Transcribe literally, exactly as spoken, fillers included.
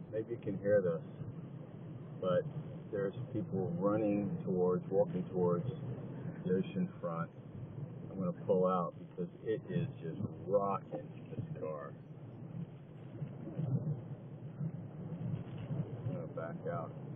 Maybe you can hear this, but there's people running towards, walking towards the ocean front. I'm going to pull out because it is just rocking this car. I'm going to back out.